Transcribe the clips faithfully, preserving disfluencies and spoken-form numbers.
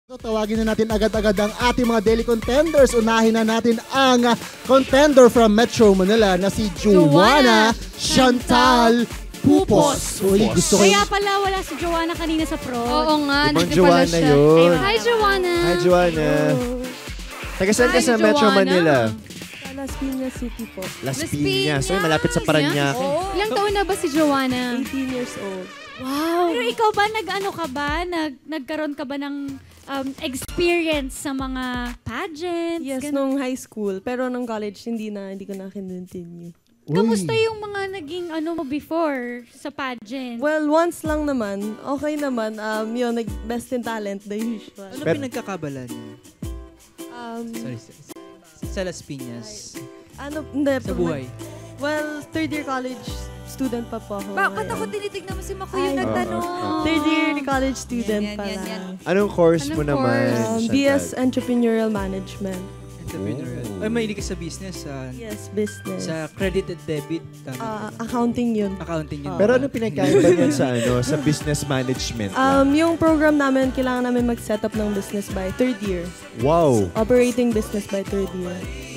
So, tawagin na natin agad-agad ang ating mga daily contenders. Unahin na natin ang uh, contender from Metro Manila na si Joanna Chantal Pupos. Uy, gusto ko Kaya pala wala si Joanna kanina sa pro. Oo nga, Ibang hindi pala Joanna siya. yun. Hi, Joanna. Hi, Joanna. Taga saan ka Hi, sa Metro Joanna. Manila? Sa Las Piñas City po. Las Las Piñas. So, Piñas. malapit sa Parañaque. Oh. Ilang taon na ba si Joanna? eighteen years old. Wow. Pero ikaw ba, nag-ano ka ba? Nag, nagkaroon ka ba ng um, experience sa mga pageants? Yes, Ganun? nung high school. Pero nung college, hindi na, hindi ko na continue. Kamusta yung mga naging ano mo before sa pageant? Well, once lang naman. Okay naman. Um, yun, nag best in talent, the usual. Ano Pero- pinagkakabala niya? Um, Sorry, sorry. Sa Las Piñas. ano, hindi. Sa pag- buhay. Well, third year college student pa po ako. Bakit ngayon. ako tinitignan mo si Mako yung Ay. nagtanong? Third year college student Yan, yan, pa yan, yan. lang. Anong course mo Anong naman? Um, Chantal? B S Entrepreneurial Management. Entrepreneurial. Oh. Ay, mahilig ka sa business. Sa, Yes, business. sa credit and debit. Tama. Ah, accounting yun. Accounting yun. Pero anong pinagkaiba niyan sa ano sa business management? Um, yung program namin, kailangan namin mag-set up ng business by third year. Wow. Operating business by third year.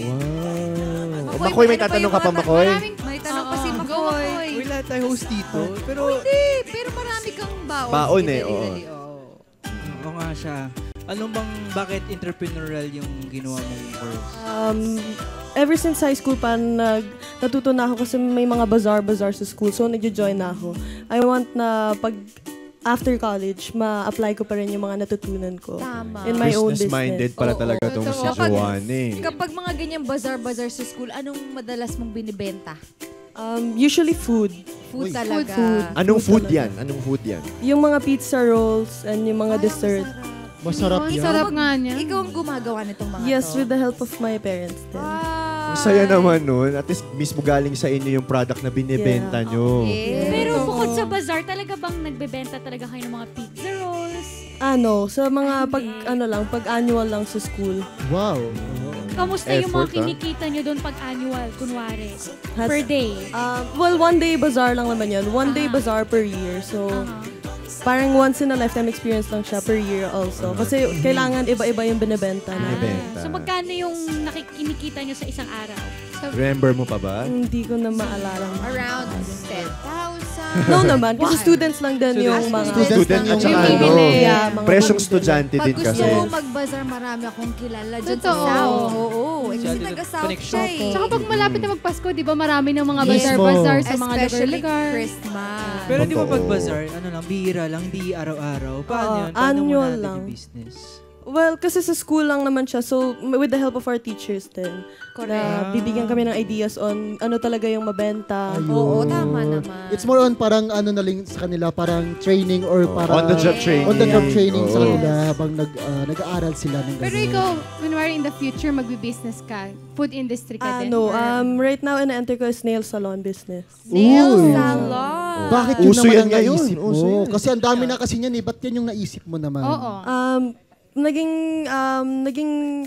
Wow. Makoy, may tatanong ka pa, Makoy? Maraming, may tanong pa si Makoy. Uy, lahat tayo host dito. Pero, Hindi, pero marami kang baon. Baon Sige, eh, dali, oo. dali, oo. oo nga siya. Anong bang, bakit entrepreneurial yung ginawa mong course? Um, ever since high school pa, nag, natuto na ako kasi may mga bazaar-bazaar sa school. So, nag-join na ako. I want na pag after college, ma-apply ko pa rin yung mga natutunan ko. Tama. In my own Business-minded business. pala Oo, talaga oo. tong si Kapag- Joanna eh. Kapag mga ganyang bazaar-bazaar sa school, anong madalas mong binibenta? Um, usually food. Food Uy. talaga. Food. Anong food talaga. yan? Anong food yan? Yung mga pizza rolls and yung mga Ay, dessert. Masarap Ang yan. sarap nga niya. Ikaw ang gumagawa nitong mga Yes, to. with the help of my parents din. Wow. Ang saya naman nun. At least mismo galing sa inyo yung product na binibenta Yeah. nyo. Okay. Pero Oo. bukod sa bazaar, talaga bang nagbebenta talaga kayo ng mga pizza rolls? Ano, sa mga pag, ano lang, pag annual lang sa school. Wow. Kamusta yung mga Effort, ah. kinikita nyo doon pag annual, kunwari? Has- Per day? Um, well, one day bazaar lang naman yan. One day Ah. bazaar per year. So, Aha. parang once in a lifetime experience lang siya per year also. Kasi kailangan iba-iba yung binibenta na. Binibenta. So magkano yung nakikinikita nyo sa isang araw? Remember mo pa ba? Hindi ko na maalala. Around ten thousand. No naman, kasi students lang din yung mga... Students Student lang at saka yung ano, bibili. Yeah, mga presyong bibili. estudyante Pag din gusto kasi. mo mag-bazaar, marami akong kilala dyan sa Totoo. South. Oo, oo. Eh, kasi Masyado taga-South connection. siya eh. Tsaka pag malapit na magpasko, di ba marami ng mga Mismo. bazaar-bazaar sa mga Especially lugar-lugar. Christmas. Pero di ba Totoo. pag bazaar, ano lang, bihira lang, di araw-araw. Paano Oo, yun? Paano mo annual natin lang. yung business? Well, kasi sa school lang naman siya. So, with the help of our teachers din. Correct. Na bibigyan kami ng ideas on ano talaga yung mabenta. Ayun. Oo, tama naman. It's more on parang ano na lang sa kanila, parang training or Oh, parang on-the-job training. on-the-job training sa Oo. kanila habang nag, ah, nag-aaral sila ng Pero ganun. ikaw, kunwari in the future, magbi-business ka, food industry ka din? Ano, Or- um, right now, ina-enter ko is nail salon business. Nail Uy. salon. Bakit yun Uso naman yan ang ngayon. naisip mo? Uso yan. Kasi ang dami na kasi niyan eh. Ba't yan yung naisip mo naman? Oo. Um, naging, um, naging,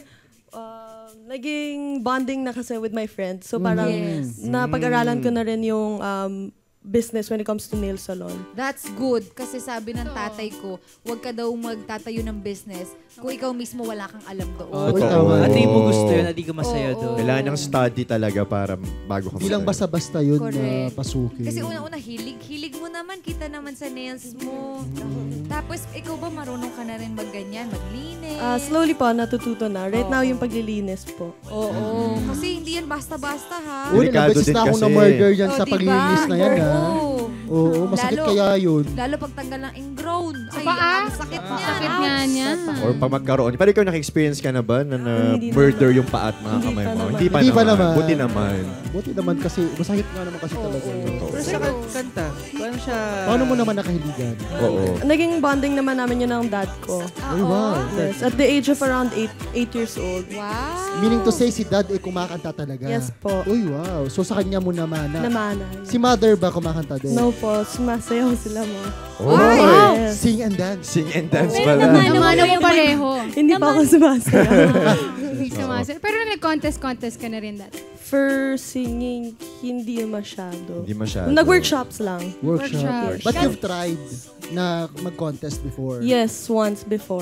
um, naging bonding na kasi with my friends. So parang Yes. napag-aralan ko na rin yung um, business when it comes to nail salon. That's good. Kasi sabi ng tatay ko, huwag ka daw magtatayo ng business kung ikaw mismo wala kang alam doon. Oh, Uy, totoo. tama. At di mo gusto yun, at di ka masaya Oo. doon. Kailangan ng study talaga para bago ka Hindi lang mag- basta-basta yun na Correct. pasukin. Kasi una-una, hilig. Hilig mo naman, kita naman sa nails mo. Tapos, ikaw ba marunong ka na rin magganyan, maglinis? Ah, slowly po, natututo na. Right Oo. now, yung paglilinis po. Oo. Kasi hindi yan basta-basta, ha? Uy, ilang Delikado beses din na akong kasi. na-murder yan Oh, sa diba? paglilinis na yan, ha? Oo. Oo, masakit Lalo- kaya yun. Lalo pag tanggal ng ingrown. Ay, paa? ang sakit Ah, niya. sakit nga niya. Or pa magkaroon. Pero ikaw naka-experience ka na ba na, na Hindi murder yung paa at mga Hindi kamay pa mo? naman. Hindi pa Hindi pa naman. naman. Buti naman. Buti naman kasi, masakit nga naman kasi talaga. yun. Pero sa kan- kanta, paano siya... Paano mo naman nakahiligan? Oo. Naging bonding naman namin yun ng dad ko. Uy, wow. Yes, at the age of around eight, eight years old. Wow. Meaning to say, si dad ay kumakanta talaga. Yes po. Uy, wow. So sa kanya mo naman na. Namanay. Si mother ba kumakanta din? No po, sumasayaw sila mo. Oh, Yes. Sing and dance. Sing and dance Pero pala. naman, Namana mo pareho. Hindi pa ako sumasayaw. Sumasa- Pero nag-contest-contest ka na rin dati. For singing, hindi masyado. Hindi masyado. Nag-workshops lang. Workshop. Workshop. But you've tried na mag-contest before? Yes, once before.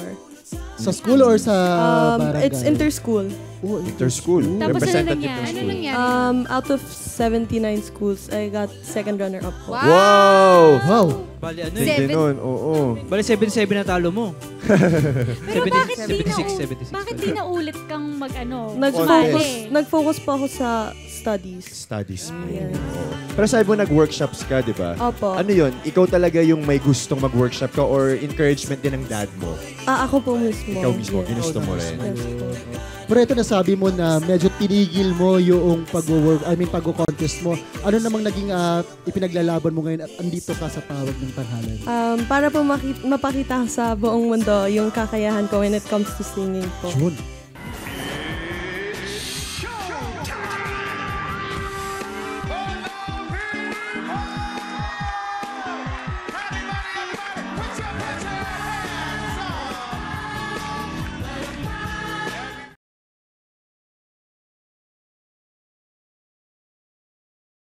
Sa school or sa Um, barangay? it's inter-school. Oh, Inter-school. Tapos ano Representative nangyari? ng Ano school. nangyari? Um, out of seventy-nine schools, I got second runner-up po. Wow! Wow. Bali ano eh. Hindi Seven. nun, oo. Bali seven seven na talo mo. Pero bakit di na, seventy-six, seventy-six bakit pala. di na ulit kang mag-ano? Nag-focus, sumali? nag-focus po ako sa studies. Studies mo. Yes. Oo. Pero sabi mo nag-workshops ka, di ba? Opo. Ano yun? Ikaw talaga yung may gustong mag-workshop ka or encouragement din ng dad mo? Ah, ako po mismo. Ikaw mismo, Yes. ginusto mo rin. Yes po. Pero ito nasabi mo na medyo tinigil mo yung pag-work, I mean pag-contest mo. Ano namang naging ah, ipinaglalaban mo ngayon at andito ka sa tawag ng tanghalan? Um, para po maki- mapakita sa buong mundo yung kakayahan ko when it comes to singing po. June.